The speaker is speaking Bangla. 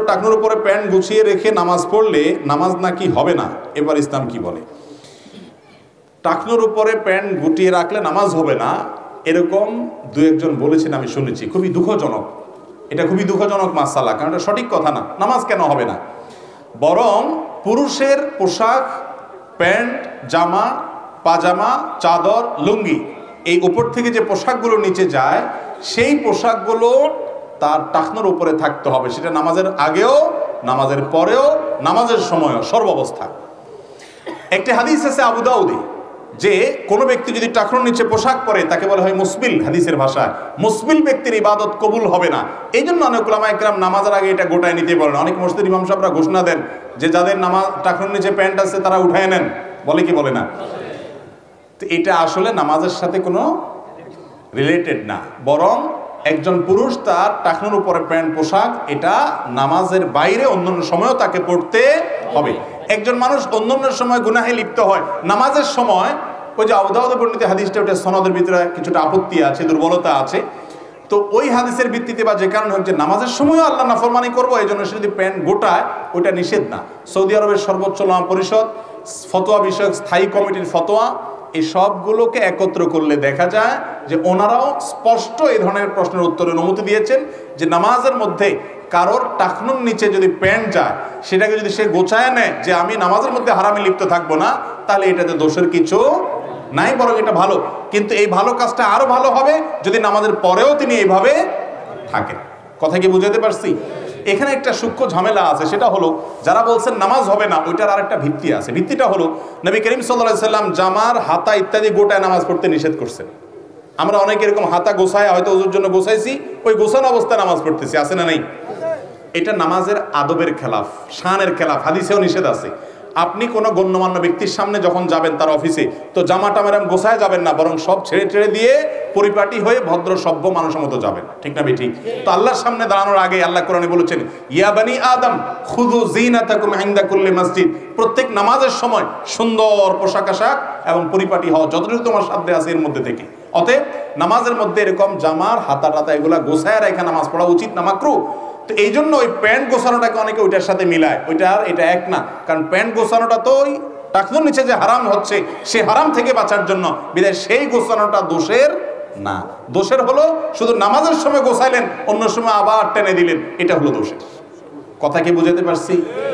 টাকনুর উপরে প্যান্ট গুছিয়ে রেখে নামাজ পড়লে নামাজ নাকি হবে না, এবার ইসলাম কি বলে? টাকনুর উপরে প্যান্ট গুটিয়ে রাখলে নামাজ হবে না, এরকম দু একজন বলেছেন, আমি শুনেছি। খুবই দুঃখজনক, এটা খুবই দুঃখজনক মাসালা, কারণ এটা সঠিক কথা না। নামাজ কেন হবে না? বরং পুরুষের পোশাক, প্যান্ট, জামা, পাজামা, চাদর, লুঙ্গি, এই উপর থেকে যে পোশাকগুলো নিচে যায়, সেই পোশাকগুলো তার টাকনুর উপরে থাকতে হবে। সেটা নামাজের আগেও, নামাজের পরেও, নামাজের সময়ও, সর্বাবস্থা। একটি হাদিস আছে আবু দাউদে, যে কোনো ব্যক্তি যদি টাকনুর নিচে পোশাক পরে তাকে বলা হয় মুসবিল। হাদিসের ভাষায় মুসবিল ব্যক্তির ইবাদত কবুল হবে না। এই জন্য অনেক উলামা ইকরাম নামাজের আগে এটা গোটায় নিতে বলেন। অনেক মসজিদের ইমাম সাহেবরা ঘোষণা দেন যে যাদের নামাজ টাকনুর নিচে প্যান্ট আছে তারা উঠায় নেন, বলে কি বলে না? তো এটা আসলে নামাজের সাথে কোনো রিলেটেড না, বরং একজন পুরুষ তার টাকনুর উপরে প্যান্ট পোশাক, এটা নামাজের বাইরে অন্যান্য সময়ও তাকে পড়তে হবে। একজন মানুষ অন্যান্য সময় গুনাহে লিপ্ত হয়, নামাজের সময় ওই যে আবু দাউদে বর্ণিত হাদিসটা, ওটা সনদের ভিতরে কিছুটা আপত্তি আছে, দুর্বলতা আছে। তো ওই হাদিসের ভিত্তিতে বা যে কারণে হচ্ছে নামাজের সময়ও আল্লাহ নাফরমানি করবো, এই জন্য সে যদি প্যান্ট গোটায়, ওইটা নিষেধ না। সৌদি আরবের সর্বোচ্চ উলামা পরিষদ, ফতোয়া বিষয়ক স্থায়ী কমিটির ফতোয়া, এই সবগুলোকে একত্র করলে দেখা যায় যে ওনারাও স্পষ্ট এই ধরনের প্রশ্নের উত্তরে অনুমতি দিয়েছেন যে নামাজের মধ্যে কারোর টাকনুর নিচে যদি প্যান্ট যায়, সেটাকে যদি সে গোছায় নেয় যে আমি নামাজের মধ্যে হারামে লিপ্ত থাকবো না, তাহলে এটাতে দোষের কিছু নাই, বরং এটা ভালো। কিন্তু এই ভালো কাজটা আরো ভালো হবে যদি নামাজের পরেও তিনি এইভাবে থাকেন। কথা কি বুঝাতে পারছি? এখানে একটা সূক্ষ্ম ঝামেলা আছে, সেটা হলো যারা বলছেন নামাজ হবে না, ওইটার আর একটা ভিত্তি আছে। ভিত্তিটা হলো নবী করিম সাল্লাল্লাহু আলাইহি সাল্লাম জামার, হাতা ইত্যাদি গোটায় নামাজ পড়তে নিষেধ করছেন। আমরা অনেকে এরকম হাতা গোছায়, হয়তো ওজুর জন্য গোছাইছি, ওই গোছানো অবস্থায় নামাজ পড়তেছি, আছে না নাই? এটা নামাজের আদবের খেলাফ, শানের খেলাফ, হাদিসেও নিষেধ আছে। আপনি কোনো গণ্যমান্য ব্যক্তির সামনে যখন যাবেন তার অফিসে, তো জামাটা মেরাম গোছায় যাবেন না, বরং সব ছেড়ে ছেড়ে দিয়ে পরিপাটি হয়ে ভদ্র সভ্য মানুষের মতো যাবেন, ঠিক না ঠিক? তো আল্লাহর সামনে দাঁড়ানোর আগে আল্লাহ কোরআনে বলেছেন, ইয়া বানি আদম খুযু যিনাতাকুম ইনদা কুল্লি মসজিদ, প্রত্যেক নামাজের সময় সুন্দর পোশাক আশাক এবং পরিপাটি হওয়া যতটুকু তোমার সাধ্যে আছে এর মধ্যে থেকে। অতএব নামাজের মধ্যে এরকম জামার হাতা টাতা এগুলা গোছায় রেখে নামাজ পড়া উচিত না, মাকরুহ। তো এই জন্য ওই প্যান্ট গোছানোটাকে অনেকে ওইটার সাথে মিলায়, ওইটা আর এটা এক না। কারণ প্যান্ট গোছানোটা তো ওই টাকনুর নিচে যে হারাম হচ্ছে, সে হারাম থেকে বাঁচার জন্য, বিধায় সেই গোছানোটা দোষের না। দোষের হলো শুধু নামাজের সময় গোছাইলেন, অন্য সময় আবার টেনে দিলেন, এটা হলো দোষের। কথা কি বুঝাতে পারছি?